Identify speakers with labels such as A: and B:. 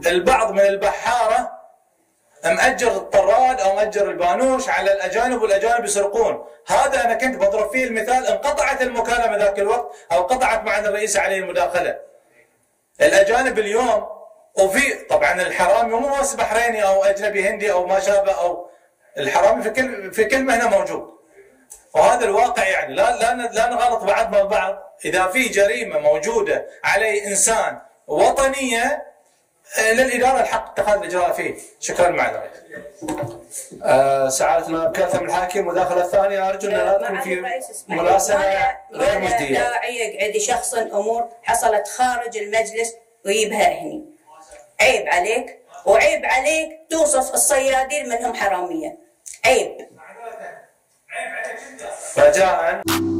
A: البعض من البحاره مأجر الطراد او مأجر البانوش على الاجانب والاجانب يسرقون. هذا انا كنت بضرب فيه المثال، انقطعت المكالمه ذاك الوقت او قطعت مع الرئيس عليه المداخله. الاجانب اليوم وفي طبعا الحرامي مو بس بحريني او اجنبي هندي او ما شابه، او الحرامي في كل مهنه موجود. وهذا الواقع يعني لا نغلط بعضنا البعض. اذا في جريمه موجوده علي انسان وطنيه للاداره الحق اتخاذ الاجراء فيه. شكرا مع الرئيس.
B: سعادة النائب كاثم الحاكم، مداخلة ثانية أرجو أن لا تكون في مراسلة غير مجدية.
C: لا داعي يقعد يشخصن أمور حصلت خارج المجلس ويجيبها هني. عيب عليك، وعيب عليك توصف الصيادين منهم حرامية. عيب.
B: رجاء